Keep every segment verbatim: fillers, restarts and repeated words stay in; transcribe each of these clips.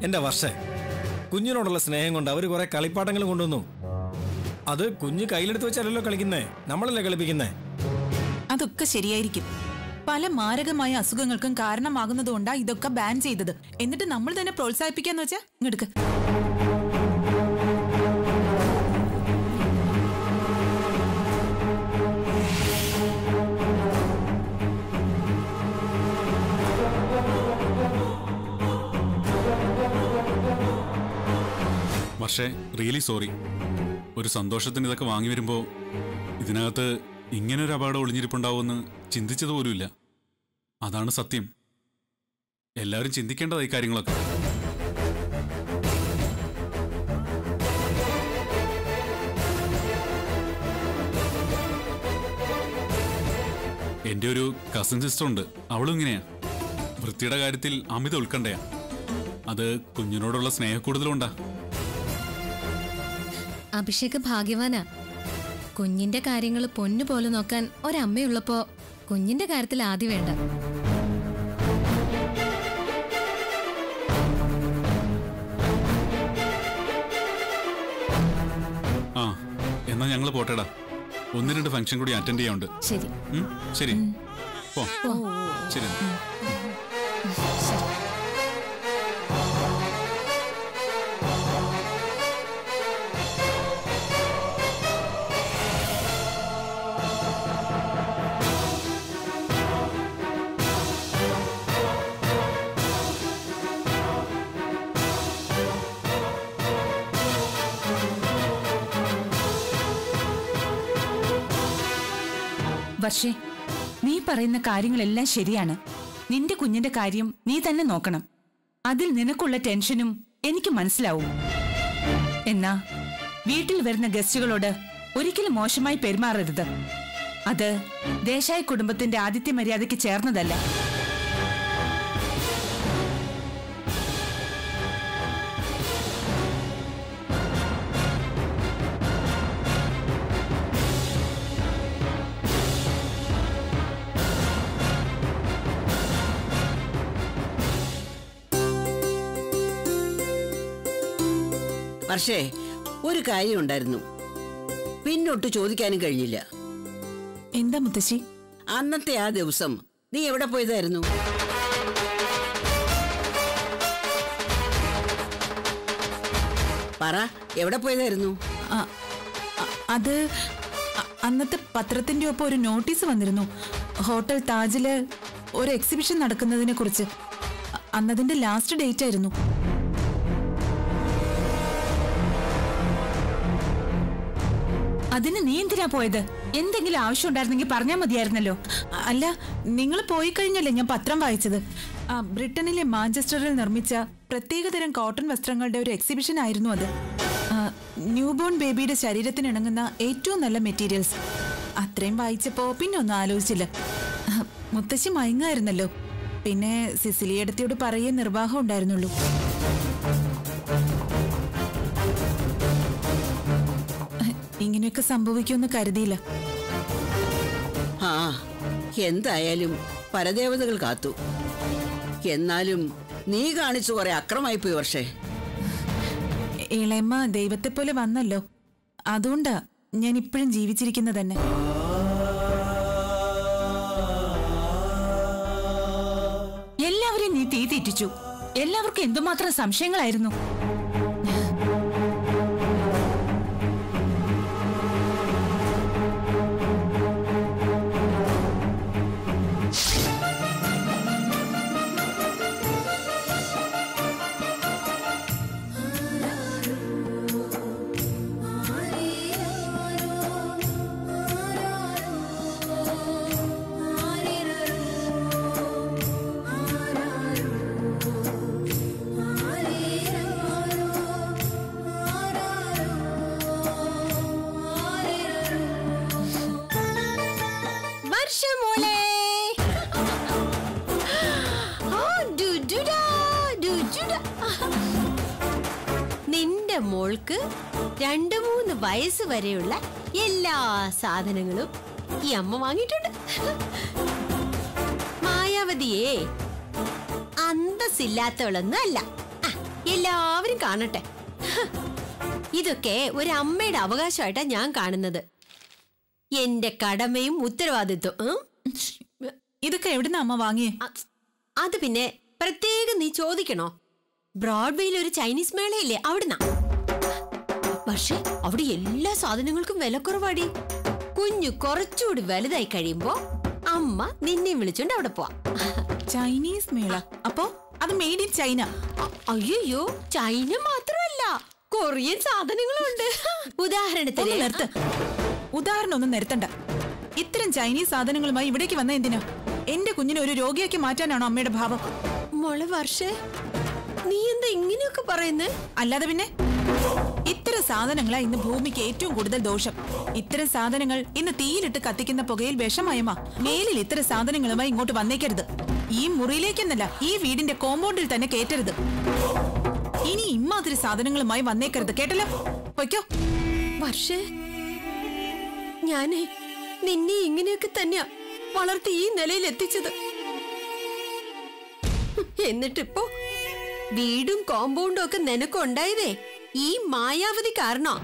എന്റെ വർഷേ, കുഞ്ഞിനോടുള്ള സ്നേഹം കൊണ്ട് അവർ കുറെ കളിപ്പാട്ടങ്ങൾ കൊണ്ടുവന്നു. അത് കുഞ്ഞ് കയ്യിലെടുത്ത് വെച്ചല്ലോ കളിക്കുന്നേ, നമ്മളല്ലേ കളിപ്പിക്കുന്നേ. അതൊക്കെ ശരിയായിരിക്കും. പല മാരകമായ അസുഖങ്ങൾക്കും കാരണമാകുന്നതുകൊണ്ടാ ഇതൊക്കെ ബാൻ ചെയ്തത്. എന്നിട്ട് നമ്മൾ തന്നെ പ്രോത്സാഹിപ്പിക്കാന്ന് വെച്ചാ ഇങ്ങെടുക്ക. പക്ഷേ റിയലി സോറി. ഒരു സന്തോഷത്തിന് ഇതൊക്കെ വാങ്ങി വരുമ്പോൾ ഇതിനകത്ത് ഇങ്ങനൊരു അപകടം ഒളിഞ്ഞിരിപ്പുണ്ടാവുമെന്ന് ചിന്തിച്ചത് പോലുമില്ല. അതാണ് സത്യം. എല്ലാവരും ചിന്തിക്കേണ്ടതായി കാര്യങ്ങളൊക്കെ. എൻ്റെ ഒരു കസിൻ സിസ്റ്റർ ഉണ്ട്, അവളും ഇങ്ങനെയാ. വൃത്തിയുടെ കാര്യത്തിൽ അമിത ഉത്കണ്ഠയാ. അത് കുഞ്ഞിനോടുള്ള സ്നേഹക്കൂടുതലുണ്ടാ. അഭിഷേക് ഭാഗ്യവാനാ. കുഞ്ഞിന്റെ കാര്യങ്ങൾ പൊന്നുപോലെ നോക്കാൻ ഒരമ്മയുള്ളപ്പോ കുഞ്ഞിന്റെ കാര്യത്തിൽ ആദ്യം വേണ്ട. ആ എന്നാ ഞങ്ങള് പോട്ടേടാ. ഒന്ന് രണ്ട് ഫംഗ്ഷൻ കൂടി അറ്റൻഡ് ചെയ്യാനുണ്ട്. ശരി ശരി പോ. ശരി. വർഷേ, നീ പറയുന്ന കാര്യങ്ങളെല്ലാം ശരിയാണ്. നിന്റെ കുഞ്ഞിന്റെ കാര്യം നീ തന്നെ നോക്കണം. അതിൽ നിനക്കുള്ള ടെൻഷനും എനിക്ക് മനസ്സിലാവും. എന്നാ വീട്ടിൽ വരുന്ന ഗസ്റ്റുകളോട് ഒരിക്കലും മോശമായി പെരുമാറരുത്. അത് ദേശായി കുടുംബത്തിന്റെ ആതിഥ്യ മര്യാദയ്ക്ക് ചേർന്നതല്ല. വർഷേ, ഒരു കാര്യം ഉണ്ടായിരുന്നു, പിന്നൊട്ട് ചോദിക്കാനും കഴിഞ്ഞില്ല. എന്താ മുത്തശ്ശി? അന്നത്തെ ആ ദിവസം നീ എവിടെ പോയതായിരുന്നു? പറ, എവിടെ പോയതായിരുന്നു? അത് അന്നത്തെ പത്രത്തിന്റെ ഒപ്പം ഒരു നോട്ടീസ് വന്നിരുന്നു. ഹോട്ടൽ താജില് ഒരു എക്സിബിഷൻ നടക്കുന്നതിനെ കുറിച്ച്. അന്നതിന്റെ ലാസ്റ്റ് ഡേറ്റ് ആയിരുന്നു. അതിന് നീ എന്തിനാ പോയത്? എന്തെങ്കിലും ആവശ്യം ഉണ്ടായിരുന്നെങ്കിൽ പറഞ്ഞാൽ മതിയായിരുന്നല്ലോ. അല്ല, നിങ്ങൾ പോയി കഴിഞ്ഞല്ലേ ഞാൻ പത്രം വായിച്ചത്. ബ്രിട്ടനിലെ മാഞ്ചസ്റ്ററിൽ നിർമ്മിച്ച പ്രത്യേകതരം കോട്ടൺ വസ്ത്രങ്ങളുടെ ഒരു എക്സിബിഷൻ ആയിരുന്നു അത്. ന്യൂബോൺ ബേബിയുടെ ശരീരത്തിന് ഇണങ്ങുന്ന ഏറ്റവും നല്ല മെറ്റീരിയൽസ്. അത്രയും വായിച്ചപ്പോ പിന്നെ ഒന്നും ആലോചിച്ചില്ല. മുത്തശ്ശി മയങ്ങായിരുന്നല്ലോ. പിന്നെ സിസിലിയടത്തിയോട് പറയേ നിർവാഹം ഉണ്ടായിരുന്നുള്ളൂ. ഇങ്ങനെയൊക്കെ സംഭവിക്കുമെന്ന് കരുതിയില്ല. ആ, എന്തായാലും പരദേവതകൾ കാത്തു. എന്നാലും നീ കാണിച്ചു കുറെ അക്രമായി പോയി വർഷേ. ഇളയമ്മ ദൈവത്തെ പോലെ വന്നല്ലോ, അതുകൊണ്ടാ ഞാൻ ഇപ്പോഴും ജീവിച്ചിരിക്കുന്നത് തന്നെ. എല്ലാവരെയും നീ തീ തീറ്റിച്ചു. എല്ലാവർക്കും എന്തുമാത്രം സംശയങ്ങളായിരുന്നു. നിന്റെ മോൾക്ക് രണ്ടു മൂന്ന് വയസ്സ് വരെയുള്ള എല്ലാ സാധനങ്ങളും ഈ അമ്മ വാങ്ങിയിട്ടുണ്ട്. മായാവതിയെ അന്തസ്സില്ലാത്തവളൊന്നും അല്ല. എല്ലാവരും കാണട്ടെ. ഇതൊക്കെ ഒരു അമ്മയുടെ അവകാശമായിട്ടാ ഞാൻ കാണുന്നത്. എന്റെ കടമയും ഉത്തരവാദിത്വം. ഇതൊക്കെ എവിടുന്ന അമ്മ വാങ്ങിയേ? അത് പിന്നെ പ്രത്യേകം നീ ചോദിക്കണോ? ബ്രോഡ്വേയിൽ ഒരു ചൈനീസ് മേളയില്ലേ, അവിടുന്ന. പക്ഷെ അവിടെ എല്ലാ സാധനങ്ങൾക്കും വിലക്കുറവാടി. കുഞ്ഞു കുറച്ചുകൂടി വലുതായി കഴിയുമ്പോ അമ്മ നിന്നെ വിളിച്ചോണ്ട് അവിടെ പോവാ. ചൈനീസ് മേള? അപ്പോ അത് മെയ്ഡ് ഇൻ ചൈന? അയ്യോ, ചൈന മാത്രമല്ല, കൊറിയൻ സാധനങ്ങളും ഉണ്ട്. ഉദാഹരണത്തിന് നിർത്ത്, ഉദാഹരണം ഒന്നും നിരത്തണ്ട. ഇത്തരം ചൈനീസ് സാധനങ്ങളുമായി ഇവിടേക്ക് വന്ന എന്തിനാ? എന്റെ കുഞ്ഞിനെ ഒരു രോഗിയാക്കി മാറ്റാനാണോ അമ്മയുടെ ഭാവം? മോളെ വർഷേ, നീ എന്താ ഇങ്ങനെയൊക്കെ പറയുന്നേ? അല്ലാതെ പിന്നെ ഇത്തരം സാധനങ്ങളാ ഇന്ന് ഭൂമിക്ക് ഏറ്റവും കൂടുതൽ ദോഷം. ഇത്തരം സാധനങ്ങൾ ഇന്ന് തീയിലിട്ട് കത്തിക്കുന്ന പുകയിൽ വിഷമയമാ. മേലിൽ ഇത്തരം സാധനങ്ങളുമായി ഇങ്ങോട്ട് വന്നേക്കരുത്. ഈ മുറിയിലേക്കെന്നല്ല, ഈ വീടിന്റെ കോമ്പൗണ്ടിൽ തന്നെ കേറ്റരുത്. ഇനി ഇമ്മാതിരി സാധനങ്ങളുമായി വന്നേക്കരുത്, കേട്ടല്ലോ? പൊയ്ക്കോ. വർഷേ, ഞാനേ നിന്നെ ഇങ്ങനെയൊക്കെ തന്നെയാ വളർത്തി ഈ നിലയിൽ എത്തിച്ചത്. എന്നിട്ടിപ്പോ വീടും കോമ്പൗണ്ടും ഒക്കെ നിനക്കുണ്ടായതേ ഈ മായാവതി കാരണോ?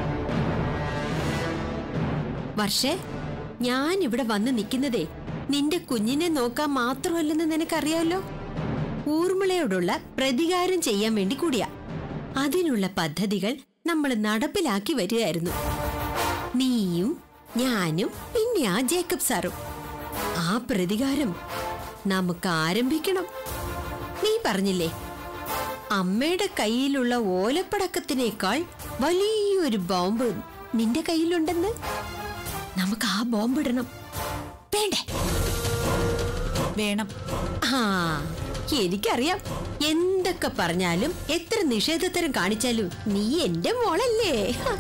വർഷേ, ഞാൻ ഇവിടെ വന്ന് നിൽക്കുന്നതേ നിന്റെ കുഞ്ഞിനെ നോക്കാൻ മാത്രമല്ലെന്ന് നിനക്കറിയാമല്ലോ. ഊർമിളയോടുള്ള പ്രതികാരം ചെയ്യാൻ വേണ്ടി കൂടിയാ. അതിനുള്ള പദ്ധതികൾ നമ്മൾ നടപ്പിലാക്കി വരികയായിരുന്നു. നീയും ഞാനും പിന്നെ ആ ജേക്കബ് സാറും. ആ പ്രതികാരം നമുക്ക് ആരംഭിക്കണം. നീ പറഞ്ഞില്ലേ, അമ്മയുടെ കയ്യിലുള്ള ഓലപ്പടക്കത്തിനേക്കാൾ വലിയൊരു ബോംബ് നിന്റെ കയ്യിലുണ്ടെന്ന്. നമുക്ക് ആ ബോംബ് ഇടണം, വേണ്ടേ? വേണം. ആ, എനിക്കറിയാം. എന്തൊക്കെ പറഞ്ഞാലും എത്ര നിഷേധത്തരം കാണിച്ചാലും നീ എന്റെ മോളല്ലേ.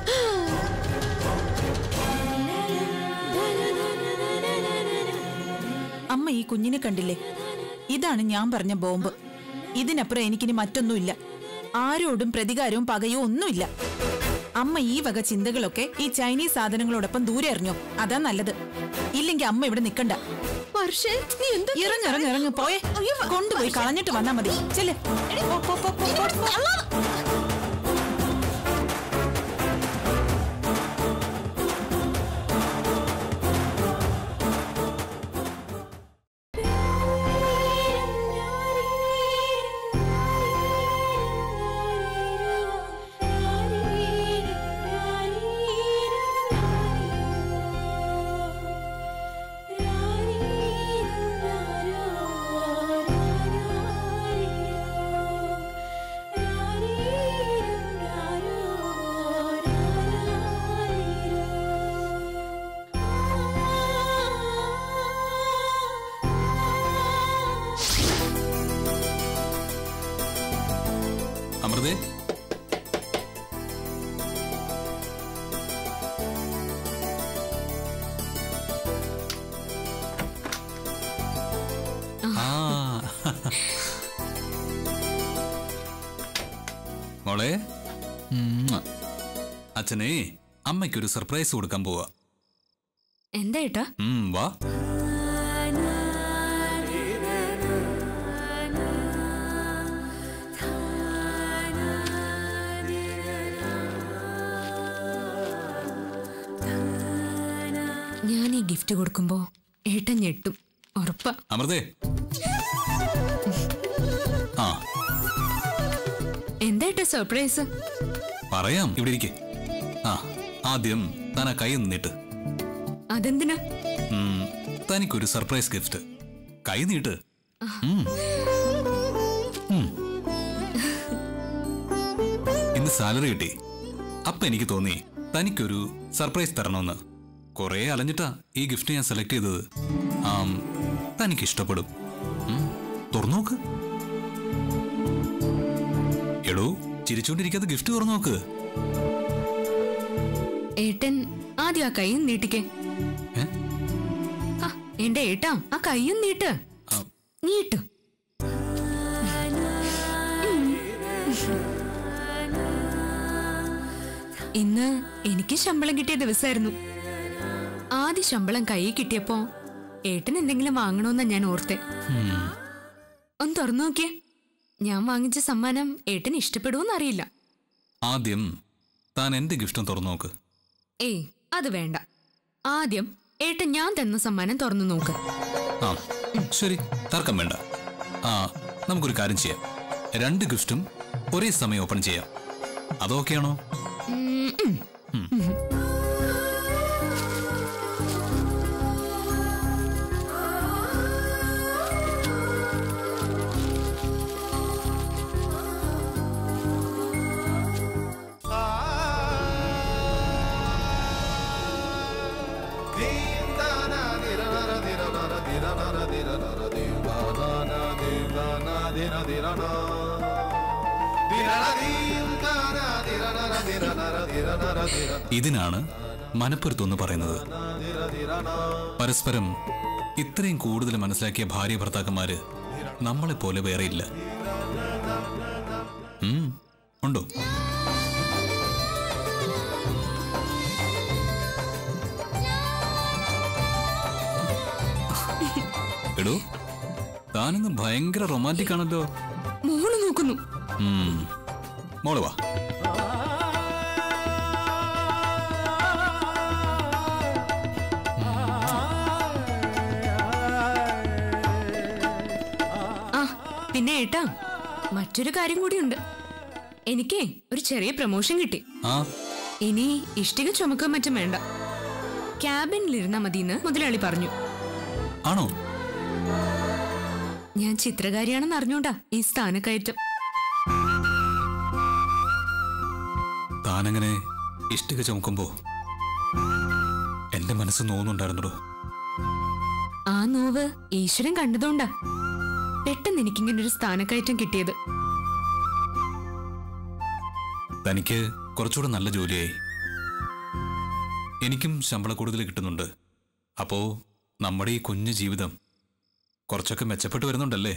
അമ്മ ഈ കുഞ്ഞിനെ കണ്ടില്ലേ? ഇതാണ് ഞാൻ പറഞ്ഞ ബോംബ്. ഇതിനപ്പുറം എനിക്കിനി മറ്റൊന്നുമില്ല. ആരോടും പ്രതികാരവും പകയോ ഒന്നുമില്ല. അമ്മ ഈ വക ചിന്തകളൊക്കെ ഈ ചൈനീസ് സാധനങ്ങളോടൊപ്പം ദൂരെ എറിഞ്ഞോ, അതാ നല്ലത്. ഇല്ലെങ്കിൽ അമ്മ ഇവിടെ നിക്കണ്ട. ഇറങ്ങിറങ്ങി ഇറങ്ങി പോയേ. കൊണ്ടുപോയി കളഞ്ഞിട്ട് വന്നാ മതി. ചെല്ല്. അമൃതേ, മോളെ, അച്ഛനെ അമ്മയ്ക്കൊരു സർപ്രൈസ് കൊടുക്കാൻ പോവാ. എന്താ ഏട്ടാ? വാ. ഞാൻ ഈ ഗിഫ്റ്റ് കൊടുക്കുമ്പോ ഏട്ടൻ ഞെട്ടും, ഉറപ്പാ. അമൃതേ, ആ എന്താ ഏട്ടാ സർപ്രൈസ്? പറയാം, ഇവിടെ ഇരിക്കെ. ആ, ആദ്യം താൻ ആ കൈ നീട്ട്. അതെന്തിനാ? തനിക്കൊരു സർപ്രൈസ് ഗിഫ്റ്റ്. കൈ നീട്ട്. ഇന്ന് സാലറി കിട്ടി. അപ്പൊ എനിക്ക് തോന്നി തനിക്കൊരു സർപ്രൈസ് തരണമെന്ന്. കുറെ അലഞ്ഞിട്ടാ ഈ ഗിഫ്റ്റ് ഞാൻ സെലക്ട് ചെയ്തത്. തനിക്ക് ഇഷ്ടപ്പെടും. തുറന്നു നോക്ക്. എടോ, ചിരിച്ചോണ്ടിരിക്കാതെ ഗിഫ്റ്റ് തുറന്നു നോക്ക്. ഏട്ടൻ ആദ്യം ആ കൈയും നീട്ടിക്കേ. എന്റെ ഏട്ടാ, ആ കൈയും നീട്ട്. നീട്ടു. ഇന്ന് എനിക്ക് ശമ്പളം കിട്ടിയ ദിവസമായിരുന്നു. ആദ്യ ശമ്പളം കൈ കിട്ടിയപ്പോ ഏട്ടൻ എന്തെങ്കിലും വാങ്ങണോന്നാ ഞാൻ ഓർത്തെ. ഒന്ന് തുറന്നു നോക്കിയേ. ഞാൻ വാങ്ങിച്ച സമ്മാനം ഏട്ടന് ഇഷ്ടപ്പെടുമെന്ന് അറിയില്ല. ആദ്യം താൻ എന്റെ ഗിഫ്റ്റും തുറന്നു നോക്ക്. ഏയ് അത് വേണ്ട. ആദ്യം ഏട്ടൻ ഞാൻ തന്ന സമ്മാനം തുറന്നു നോക്ക്. ആ ശരി, തർക്കം വേണ്ട. ആ നമുക്കൊരു കാര്യം ചെയ്യാം. രണ്ട് ഗിഫ്റ്റും ഒരേ സമയം ഓപ്പൺ ചെയ്യാം. അതൊക്കെയാണോ? ഇതിനാണ് മനപ്പൊരുത്തം പറയുന്നത്. പരസ്പരം ഇത്രയും കൂടുതൽ മനസ്സിലാക്കിയ ഭാര്യ ഭർത്താക്കന്മാര് നമ്മളെപ്പോലെ വേറെയില്ല. ഉണ്ടോ? എടോ, താനൊന്ന് ഭയങ്കര റൊമാൻറ്റിക് ആണല്ലോ. മോള് നോക്കുന്നു. മോള് വാ. ആ പിന്നെ ഏട്ടാ, മറ്റൊരു കാര്യം കൂടിയുണ്ട്. എനിക്കേ ഒരു ചെറിയ പ്രമോഷൻ കിട്ടി. ഇനി ഇഷ്ടിക ചുമക്കാൻ മറ്റും വേണ്ട, ക്യാബിനിലിരുന്നാ മതിയെന്ന് മുതലാളി പറഞ്ഞു. ആണോ? ഞാൻ ചിത്രകാരിയാണെന്ന് അറിഞ്ഞോണ്ടാ ഈ സ്ഥാനക്കയറ്റം. താനങ്ങനെ ഇഷ്ടിക ചുമക്കുമ്പോ എന്റെ മനസ്സ് നോവുന്നുണ്ടായിരുന്നോ? ആ നോവ് ഈശ്വരൻ കണ്ടതുകൊണ്ടാ പെട്ടെന്ന് എനിക്കിങ്ങനെ ഒരു സ്ഥാനക്കയറ്റം കിട്ടിയത്. തനിക്ക് കുറച്ചുകൂടെ നല്ല ജോലിയായി, എനിക്കും ശമ്പള കൂടുതൽ കിട്ടുന്നുണ്ട്. അപ്പോ നമ്മുടെ ഈ കുഞ്ഞു ജീവിതം കുറച്ചൊക്കെ മെച്ചപ്പെട്ടു വരുന്നുണ്ടല്ലേ?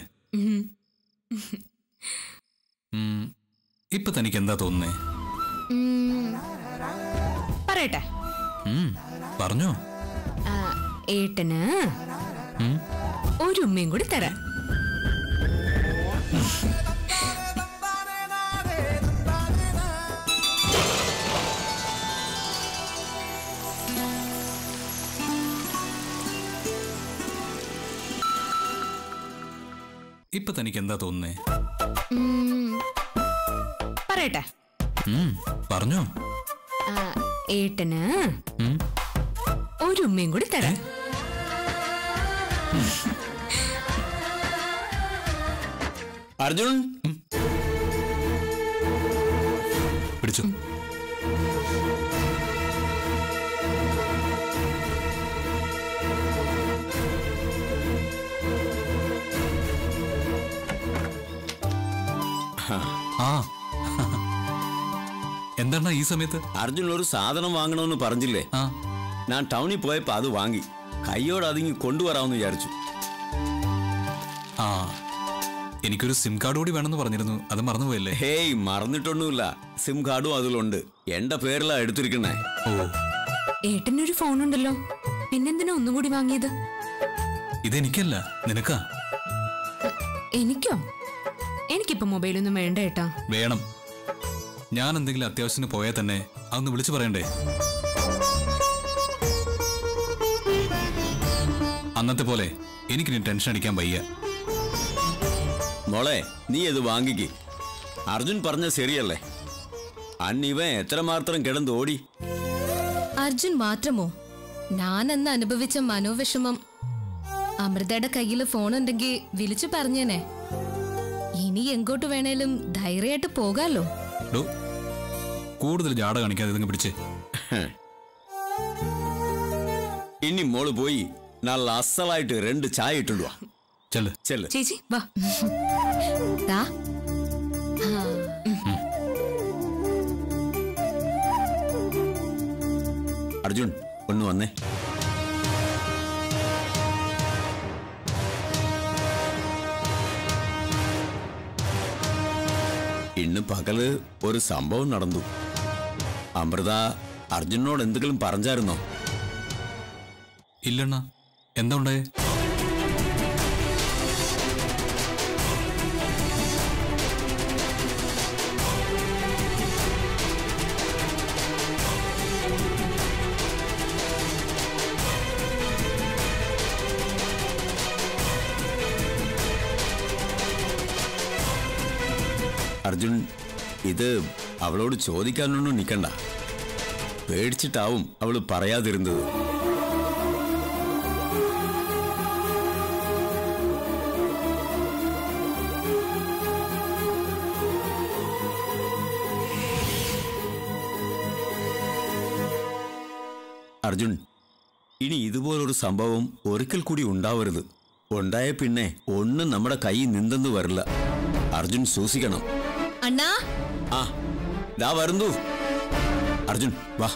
ഇപ്പൊ തനിക്ക് എന്താ തോന്നുന്നേ? പറയട്ടെ? പറഞ്ഞോ. ഏട്ടന് ഒരു ഉമ്മയും കൂടി തരാം. ഇപ്പൊ തനിക്ക് എന്താ തോന്നുന്നേ? പറയട്ടെ? പറഞ്ഞോ. ഏട്ടന് ഒരു ഉമ്മയും കൂടി തരാം. അർജുൻ പിടിച്ചു. ആ എന്താണ് ഈ സമയത്ത്? അർജുൻ ഒരു സാധനം വാങ്ങണമെന്ന് പറഞ്ഞില്ലേ? ഞാൻ ടൗണിൽ പോയപ്പോ അത് വാങ്ങി കയ്യോട് അതിങ്ങി കൊണ്ടുവരാമെന്ന് വിചാരിച്ചു. ആ എനിക്കൊരു സിം കാർഡ് കൂടി വേണമെന്ന് പറഞ്ഞിരുന്നു, അത് മറന്നുപോയല്ലേ? ഹേയ്, മറന്നിട്ടൊന്നുമില്ല. സിം കാർഡും അതിലുണ്ട്. എന്റെ പേരിലാ എടുത്തിരിക്കണേ. ഓ, ഏട്ടനൊരു ഫോണുണ്ടല്ലോ, പിന്നെന്തിനാ ഒന്നും കൂടി വാങ്ങിയത്? ഇതെനിക്കല്ല, നിനക്കാ. എനിക്കോ? എനിക്കിപ്പോ മൊബൈലൊന്നും വേണ്ട ഏട്ടാ. വേണം. ഞാൻ എന്തെങ്കിലും അത്യാവശ്യത്തിന് പോയാൽ തന്നെ അതൊന്ന് വിളിച്ചു പറയണ്ടേ? അന്നത്തെ പോലെ എനിക്കിനി ടെൻഷൻ അടിക്കാൻ വയ്യ. മോളെ, നീ ഇത് വാങ്ങിക്ക്. അർജുൻ പറഞ്ഞ ശരിയല്ലേ? അന്നിവൻ എത്രമാത്രം കിടന്ന് ഓടി. അർജുൻ മാത്രമോ? ഞാൻ അന്ന് അനുഭവിച്ച മനോവിഷമം. അമൃതയുടെ കയ്യിൽ ഫോൺ ഉണ്ടെങ്കിൽ വിളിച്ചു പറഞ്ഞേനെ. ഇനി എങ്ങോട്ട് വേണേലും ധൈര്യമായിട്ട് പോകാലോ. കൂടുതൽ ജാട കാണിക്കാതെ ഇതങ്ങ് പിടിച്ച്. ഇനി മോള് പോയി നല്ല അസലായിട്ട് രണ്ട് ചായ ഇട്ടുവാ. ചെല്ല് ചെല്ല്. ചേച്ചി വാ. അർജുൻ ഒന്ന് വന്നേ. ഇന്ന് പകല് ഒരു സംഭവം നടന്നു. അമൃത അർജുനോട് എന്തെങ്കിലും പറഞ്ഞായിരുന്നോ? ഇല്ലണ്ണ, എന്താ ഉണ്ടായേ? അർജുൻ, ഇത് അവളോട് ചോദിക്കാനൊന്നും നിൽക്കണ്ട. പേടിച്ചിട്ടാവും അവള് പറയാതിരുന്നത്. അർജുൻ, ഇനി ഇതുപോലൊരു സംഭവം ഒരിക്കൽ കൂടി ഉണ്ടാവരുത്. ഉണ്ടായ പിന്നെ ഒന്നും നമ്മുടെ കൈ നിന്നെന്ന് വരില്ല. അർജുൻ സൂക്ഷിക്കണം. അണ്ണാ, ആ ദാ വരുന്നു. അർജുൻ വാ.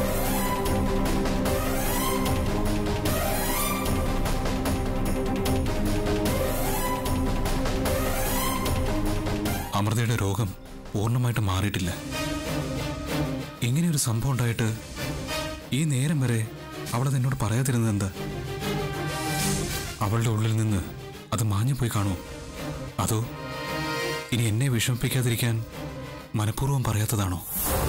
അമൃതയുടെ രോഗം പൂർണ്ണമായിട്ട് മാറിയിട്ടില്ല. ഇങ്ങനെയൊരു സംഭവം ഉണ്ടായിട്ട് ഈ നേരം വരെ അവളത് എന്നോട് പറയാതിരുന്നത് എന്താ? അവളുടെ ഉള്ളിൽ നിന്ന് അത് മാഞ്ഞു പോയി കാണുമോ? അതോ ഇനി എന്നെ വിഷമിപ്പിക്കാതിരിക്കാൻ മനഃപൂർവ്വം പറയാത്തതാണോ?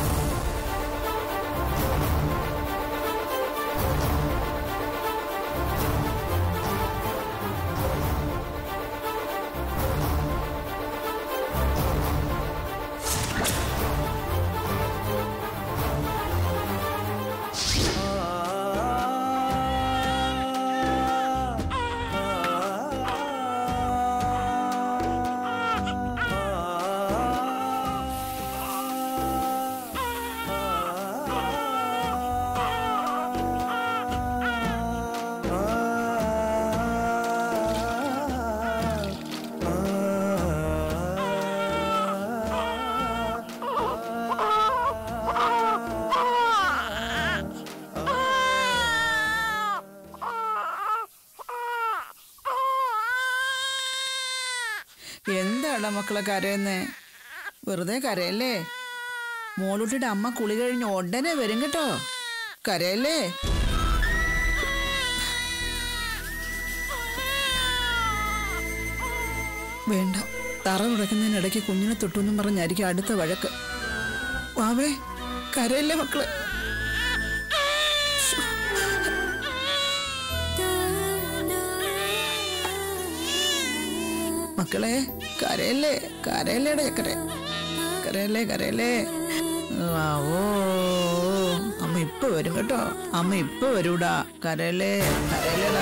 എന്താടാ മക്കളെ കരയുന്നേ? വെറുതെ കരയല്ലേ? മോളൂട്ടിയുടെ അമ്മ കുളി കഴിഞ്ഞ് ഉടനെ വരും കേട്ടോ. കരയല്ലേ? വേണ്ട, തറ തുടയ്ക്കുന്നതിനിടയ്ക്ക് കുഞ്ഞിനെ തൊട്ടുന്നും പറഞ്ഞായിരിക്കും അടുത്ത വഴക്ക്. വാവേ, കരയല്ലേ മക്കളെ? മക്കളെ കരയല്ലേ? കരയല്ലേടെ ചക്കരെ, കരയല്ലേ കരയല്ലേ? ഓ അമ്മ ഇപ്പൊ വരും കേട്ടോ. അമ്മ ഇപ്പൊ വരൂടാ. കരയല്ലേ കരയല്ലേടാ.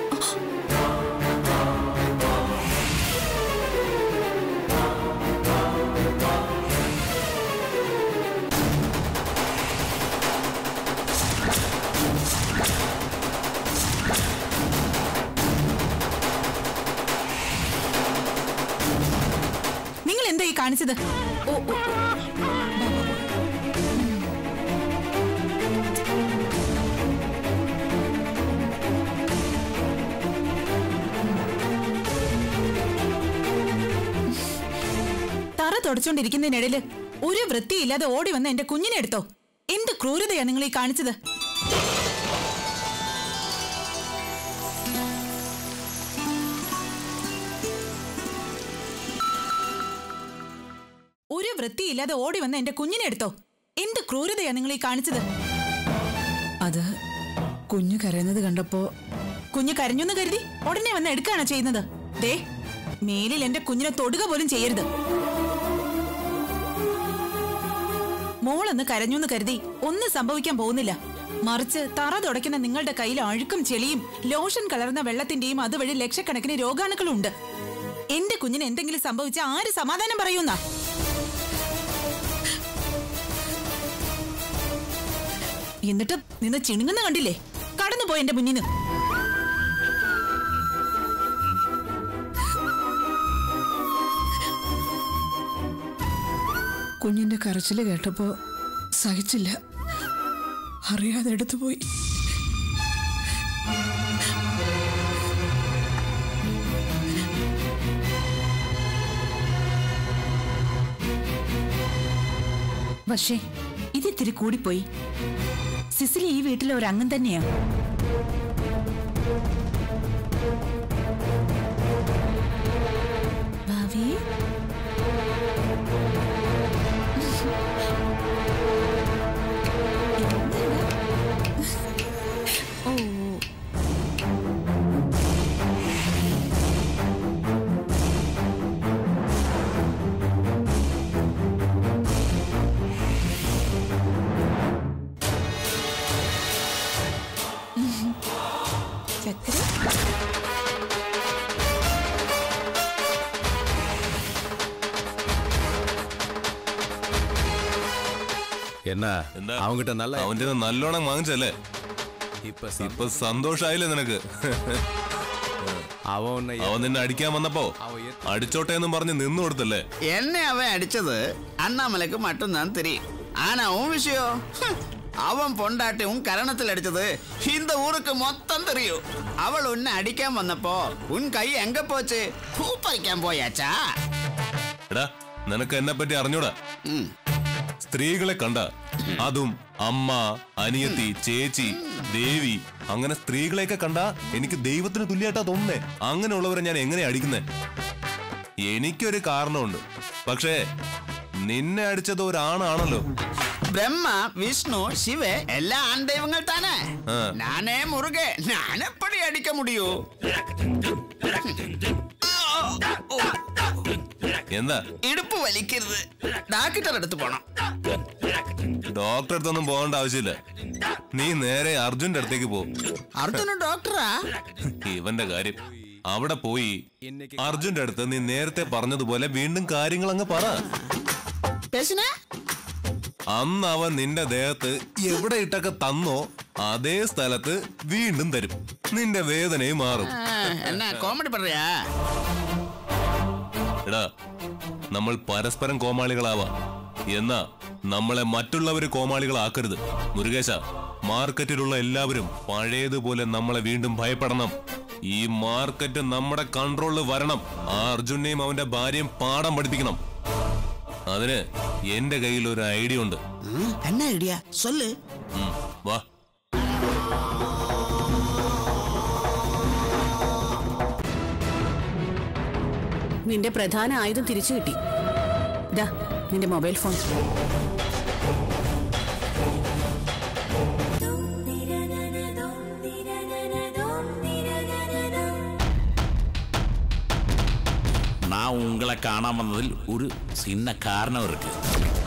നിങ്ങൾ എന്താ ഈ കാണിച്ചത്? ഓ ഓ തറ തുടച്ചോണ്ടിരിക്കുന്നതിനിടയില് ഒരു വൃത്തിയില്ലാതെ ഓടി വന്ന് എന്റെ കുഞ്ഞിനെ എടുത്തോ. എന്ത് ക്രൂരതയാ നിങ്ങൾ ഈ കാണിച്ചത്? ഒരു വൃത്തിയില്ലാതെ ഓടി വന്ന് എന്റെ കുഞ്ഞിനെ എടുത്തോ. എന്ത് ക്രൂരതയാ നിങ്ങൾ ഈ കാണിച്ചത്? അത് കുഞ്ഞു കരയുന്നത് കണ്ടപ്പോ. കുഞ്ഞ് കരഞ്ഞെന്ന് കരുതി ഉടനെ വന്ന് എടുക്കുകയാണോ ചെയ്യുന്നത്? ദേ, മേലിൽ എന്റെ കുഞ്ഞിനെ തൊടുക പോലും ചെയ്യരുത്. മോളൊന്ന് കരഞ്ഞെന്ന് കരുതി ഒന്നും സംഭവിക്കാൻ പോകുന്നില്ല. മറിച്ച് തറ തുടയ്ക്കുന്ന നിങ്ങളുടെ കയ്യിൽ അഴുക്കും ചെളിയും ലോഷൻ കലർന്ന വെള്ളത്തിന്റെയും അതുവഴി ലക്ഷക്കണക്കിന് രോഗാണുക്കളും ഉണ്ട്. എന്റെ കുഞ്ഞിന് എന്തെങ്കിലും സംഭവിച്ചാൽ ആര് സമാധാനം പറയുന്ന? എന്നിട്ട് നിന്ന് ചിണുങ്ങുന്ന കണ്ടില്ലേ? കടന്നുപോയി എന്റെ മുന്നിന്ന്. കുഞ്ഞിന്റെ കരച്ചില് കേട്ടപ്പോ സഹിച്ചില്ല, അറിയാതെ എടുത്തുപോയി. പക്ഷേ ഇതിത്തിരി കൂടിപ്പോയി. സിസിലി ഈ വീട്ടിലെ ഒരു അംഗം തന്നെയാ. ഭാവി ഓ എന്നാ അവൻകിட்ட നല്ല അവന്റെ നല്ലോണം വാങ്ങിച്ചല്ലേ? ഇപ്പൊ സന്തോഷായില്ലേ നിനക്ക്? അവൻ അവൻ നിന്നെ അടിക്കാൻ വന്നപ്പോ അടിച്ചോട്ടെ എന്നും പറഞ്ഞ് നിന്നു കൊടുത്തല്ലേ? എന്നെ അവൻ അടിച്ചത് അണ്ണാമലക്ക് മറ്റൊന്നാൻ തിരിയും. ആനാ ഉൻ വിഷയോ? അവൻ പൊണ്ടാട്ടി ഉൻ കരണത്തിൽ അടിച്ചത് இந்த ஊருக்கு മൊത്തം തെറിയും. അവൾ ഉന്നെ അടിക്കാൻ വന്നപ്പോ ഉൻ കൈ എങ്ക പോച്ച് പൂപ്പറിക്കാൻ പോയാച്ചാ? എടാ, നിനക്ക് എന്നെ പറ്റി അറിഞ്ഞൂടാ? സ്ത്രീകളെ കണ്ട, അതും അമ്മ, അനിയത്തി, ചേച്ചി, ദേവി, അങ്ങനെ സ്ത്രീകളെയൊക്കെ കണ്ട എനിക്ക് ദൈവത്തിന് തുല്യായിട്ടാ തോന്നുന്നേ. അങ്ങനെയുള്ളവരെ ഞാൻ എങ്ങനെ അടിക്കുന്നേ? എനിക്കൊരു കാരണമുണ്ട്. പക്ഷേ നിന്നെ അടിച്ചത് ഒരാണാണല്ലോ. ബ്രഹ്മ, വിഷ്ണു, ശിവ എല്ലാ ആൺദൈവങ്ങൾ താനേ. ഞാനേ മുറുകെ ഞാനെപ്പടി അടിക്ക മുടിയൂ? എന്താ ഇടുപ്പ് വലിക്കരുത്, ഡാക്ടർ അടുത്ത് പോണം. ഡോക്ടറെ അടുത്തൊന്നും പോകേണ്ട ആവശ്യമില്ല. നീ നേരെ അർജുന്റെ അടുത്തേക്ക് പോ. അർജുനും ഡോക്ടറാ? ഇവന്റെ കാര്യം അവിടെ പോയി അർജുന്റെ അടുത്ത് നീ നേരത്തെ പറഞ്ഞതുപോലെ വീണ്ടും കാര്യങ്ങൾ അങ്ങ് പറ. അന്ന് അവൻ നിന്റെ ദേഹത്ത് എവിടെ ഇട്ടൊക്കെ തന്നോ അതേ സ്ഥലത്ത് വീണ്ടും തരും. നിന്റെ വേദനയും മാറും. എന്നാ കോമഡി പറയാ? എടാ, നമ്മൾ പരസ്പരം കോമാളികളാവാം, എന്നാ നമ്മളെ മറ്റുള്ളവര് കോമാളികളാക്കരുത്. മുരുകേശ, മാർക്കറ്റിലുള്ള എല്ലാവരും പഴയതുപോലെ നമ്മളെ വീണ്ടും ഭയപ്പെടണം. ഈ മാർക്കറ്റ് നമ്മുടെ കൺട്രോളിൽ വരണം. ആ അർജുനെയും അവന്റെ ഭാര്യയും പാഠം പഠിപ്പിക്കണം. അതിന് എന്റെ കയ്യിൽ ഒരു ഐഡിയ ഉണ്ട്. എന്നാ ഐഡിയ? സൊല്ല്. വാ. നിന്റെ പ്രധാന ആയുധം തിരിച്ചു കിട്ടി. ദാ നിന്റെ മൊബൈൽ ഫോൺ. நான் உங்களை காணாம வந்ததில் ஒரு சின்ன காரணம் இருக்கு.